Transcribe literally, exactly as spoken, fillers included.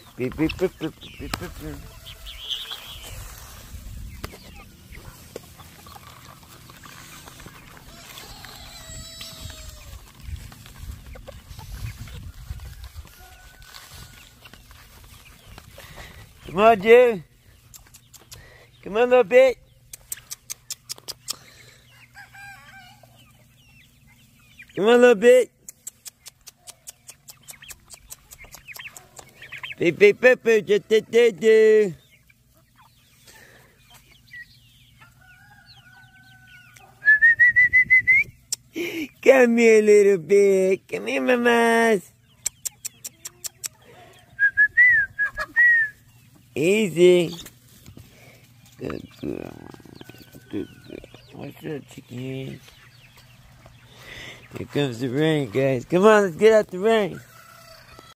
Beep, beep, beep, beep, beep, beep, beep. Come on, June. Come on, little bit. Come on, little bit. Beep, beep, beep, beep, do, do, do, do. Come here, little bit. Come here, mamas. Easy. Good girl. Good girl. What's up, chicken? Here comes the rain, guys. Come on, let's get out the rain.